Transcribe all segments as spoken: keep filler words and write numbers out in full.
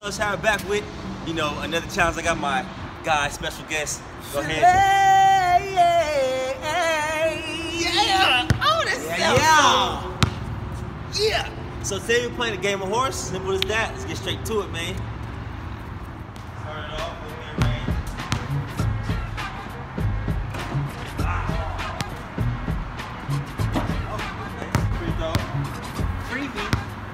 Shout back with, you know, another challenge. I got my guy, special guest. Go ahead. Hey, yeah, hey, yeah. Oh, that's yeah, yeah. yeah. So today we're playing a game of horse. Simple as that. Let's get straight to it, man. Start it off with me, man. Ah. Free throw. Freebie.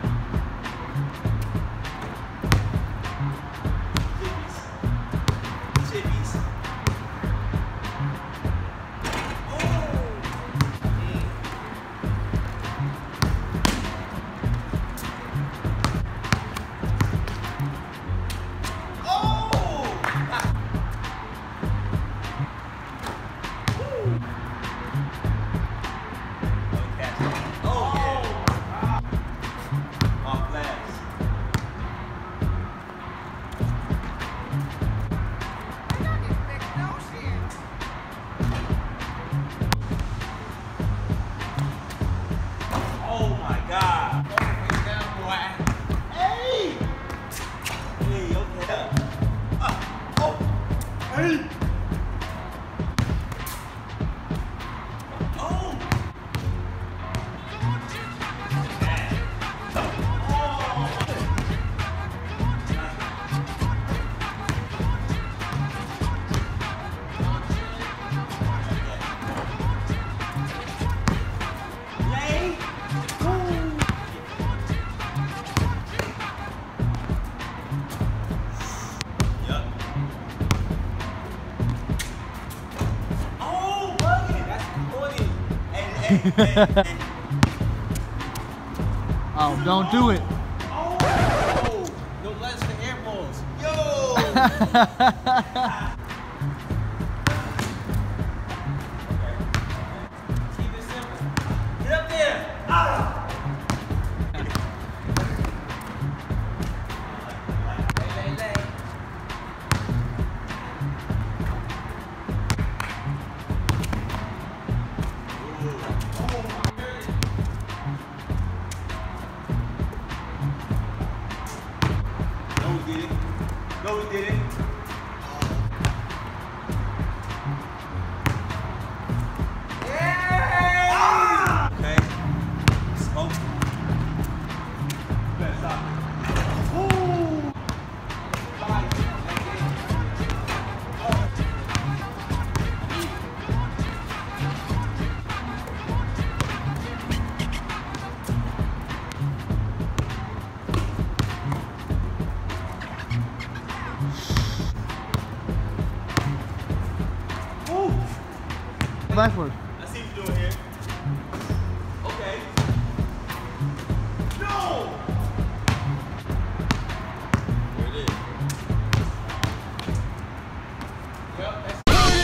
Oh, don't do it. Oh, no less for air balls. Yo. Keep it simple. Get up there. Ah. Lay, lay, lay. No, we did it. Yeah! Ah! Okay. Smoke. You better stop. Ooh. Backward. I see what you're doing here. Okay. No! There it is. Yep, that's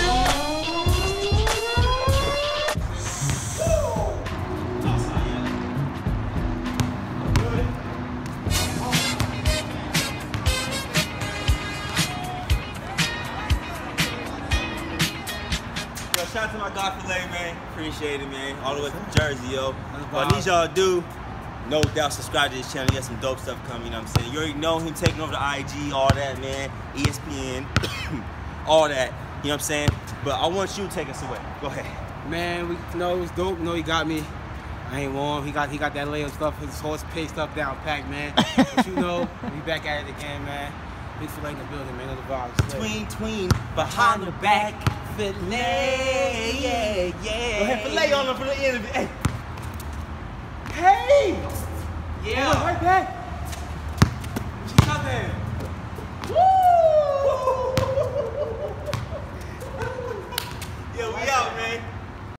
shout out to my guy Filet, man. Appreciate it, man. All the way from Jersey, yo. What I need y'all to do, no doubt subscribe to this channel. He got some dope stuff coming, you know what I'm saying? You already know him taking over the I G, all that, man. E S P N, all that, you know what I'm saying? But I want you to take us away. Go ahead. Man, we know it was dope. You know he got me. I ain't warm. He got he got that layup stuff, his horse pace stuff down packed, man. But you know, we back at it again, man. Big Filet in the building, man. Of the vibes. Tween, tween, behind the back. Filet, yeah, yeah. Go ahead, Filet on him for the end of it. Hey. Hey! Yeah. Oh, right back. She's not there.